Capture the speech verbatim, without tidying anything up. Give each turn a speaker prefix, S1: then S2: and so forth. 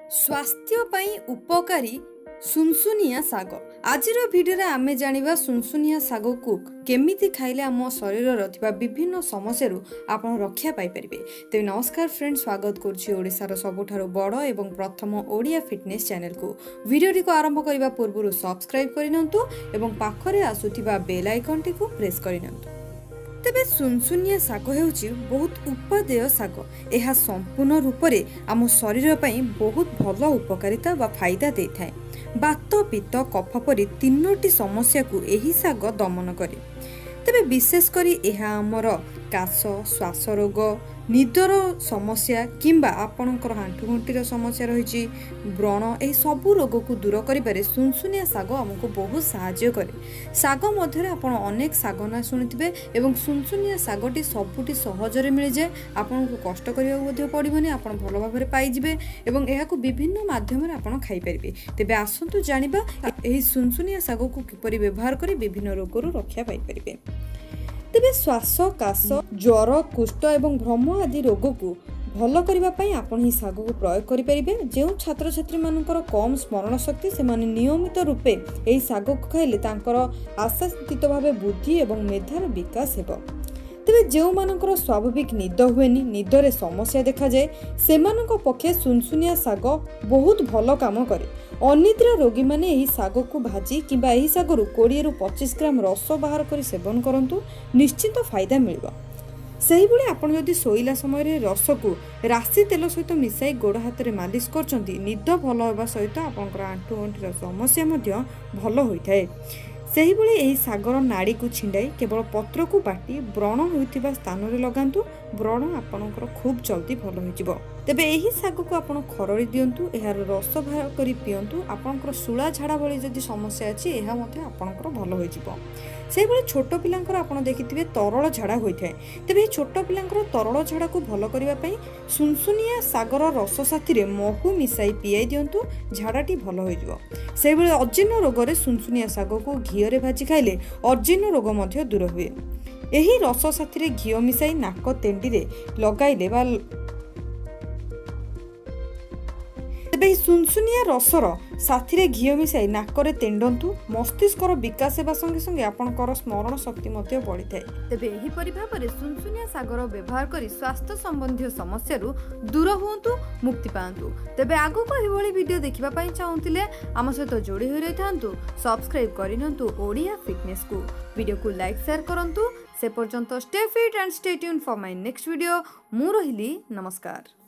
S1: स्वास्थ्य पई उपकारी सुनसुनिया साग। आज भिडियो आमे जानिबा सुनसुनिया साग को केमिति खाइले आम शरीर विभिन्न समस्या आपण रक्षा पाई परिबे। तेबे नमस्कार फ्रेंड, स्वागत करछि ओडिसार सबुठारो बड़ एवं प्रथम ओडिया फिटनेस चैनल को। वीडियो को आरंभ करबा पूर्व सब्सक्राइब करिनंतु एवं पाखरे आसुथिबा बेल आइकन टी को प्रेस करिनंतु। तेबे सुनसुनिया साग हेउछि बहुत उपादेय साग। यह संपूर्ण रूप से आम शरीर पई बहुत भल उपकारिता व फायदा देइथाय। बात पित्त कफ परी तीनोटी समस्या को एही साग दमन करे। तेबे विशेष करी यह आमर काश, श्वास रोग, निदर समस्या किंबा आपणकर हांठुगंठीर समस्या रही व्रण यह सबू रोग को दूर करिबारे सुनसुनिया साग आमको बहुत सहायता करे। साग मध्य आपण अनेक साग ना शुणिथिबे एवं सुनसुनिया सागटी सबुठी सहजरे मिल जाए। आपन को कष्ट करिया मध्ये पड़िबनी, आपण भलो भाबरे पाई जिवे एवं एहा को विभिन्न माध्यम रे आपण खाई परिबे। तेबे आसंतु जानिबा एही सुनसुनिया साग को किपरि व्यवहार करी विभिन्न रोग रु रक्षा पाई परिबे। तेबे श्वास, काश, ज्वर, कुष्ठ एवं भ्रम आदि रोग को भल करबा पई आपण ही साग को प्रयोग करि परिबे। जे छात्र छात्री मानकर कम स्मरण शक्ति से माने नियमित रूपे एही साग को खाइले तांकर आशातीत भावे बुद्धि एवं मेधार विकास हेबो। तेबे जो मानकर स्वाभाविक निद हुएनी, निदरे समस्या देखा जाए, सेमानक पक्षे सुनसुनिया साग बहुत भल काम करे। अनिद्रा रोगी माने एही साग को भाजी किंबा एही सागरु बीस रु पच्चीस ग्राम रस बाहर करी सेवन करंतु, निश्चित फायदा मिलिबो। सही बेले आपण जदि सोइला समय रे रस को राशि तेल सहित मिसाई गोड़ हाथ रे मालिश करचंती, निद भल होबा सहित आपनकर आंठु गंठीर समस्या मध्य भल होइथाय। सही बेले एही सागर नाड़ी को छिंडाई केवल पत्र को बाटी व्रण होइतिबा स्थान रे लगांतु, व्रण आपनकर खूब जल्दी भल होइजिबो। तेबे एही साग को आपण खरड़ी दियंतु, एहार रस बाहर करी पियंतु। आपनकर सुला झाड़ा भली जदि समस्या अछि एहा मते आपनकर भल होइजिबो। सेही बेले छोट पिलांकर आपण देखिथिबे तरल झाड़ा होइथाय। तेबे छोट पिलांकर तरल झाड़ा को भल करिबा पई सुनसुनिया सागर रस साथी रे महू मिसाई पियाई दियंतु, झाड़ाटी भल होइजिबो। सेही बेले अजीर्ण रोग रे सुनसुनिया साग को घी रे भाजी खाइले अजीर्ण रोग मध्य दूर हुए। एही रस साथी रे घी मिसाई नाक तेंडी रे लगाइले बा तेबे सुनसुनिया रसर साथी रे घी मिसाई नाकरे तेंडंतु, मस्तिष्कर विकास हेबा संगे संगे आपनकर स्मरण शक्ति मध्य बढ़ी थाए। तेबे एही परि भाबरे सुनसुनिया सागर व्यवहार करी स्वास्थ्य संबंधी समस्या रु दूर हुंतु, मुक्ति पांतु। तेबे आगु को एही भली वीडियो देखिबा पई चाहुतिले आम सहित जोड़ी होई रहिथांतु, सब्सक्राइब करिनंतु ओडिया फिटनेस को। वीडियो को लाइक शेयर करंतु। से पर्यंत stay fit and stay tuned for my next video. मु रहिली, नमस्कार।